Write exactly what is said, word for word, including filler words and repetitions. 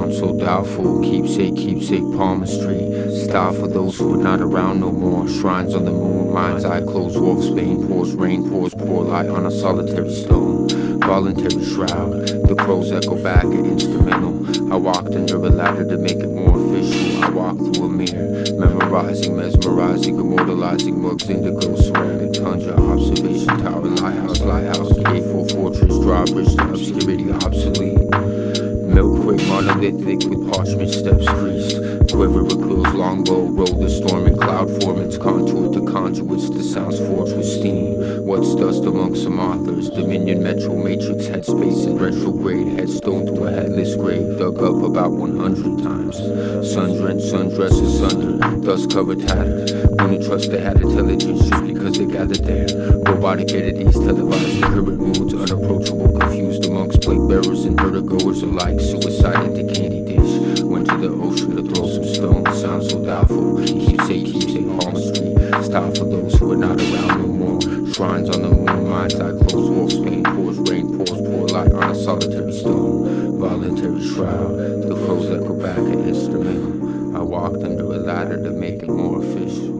sound so doubtful. Keepsake, keepsake, palmistry. Style for those who are not around no more. Shrines on the moon, mind's eye closed, wolfsbane pours rain, pours pour light on a solitary stone. Voluntary shroud, the crows echo back an instrumental. I walked under a ladder to make it more official. I walked through a mirror, memorizing, mesmerizing, immortalizing, mugs, indigo, ceramic, tundra, observation tower, lighthouse, lighthouse, gatefold, fortress, drawbridge to obscurity, obsolete. Milk quick, monolithic with parchment steps creased. Quiver, quills, longbow, roll the storm in cloud formants, contour to conduits, the sounds forged with steam. What's dust among some authors? Dominion, metro, matrix, headspace, and retrograde. Headstone to a headless grave, dug up about one hundred times. Sun-drenched, sundresses under, dust-covered tattered. Wouldn't trust they had intelligence just because they gathered there. Robotic entities televised the current moods, unapproachable, confused amongst plague bearers and vertigoers alike. Suicide in the candy dish. Went to the ocean to throw some stones. Sounds so doubtful. Keepsake, keepsake, palmistry. Style for those who are not around no more. Shrines on the moon, mind's eye closed, wolfsbane pours rain, pours pour light on a solitary stone. Voluntary shroud, the crows echo back an instrumental. I walked under a ladder to make it more official.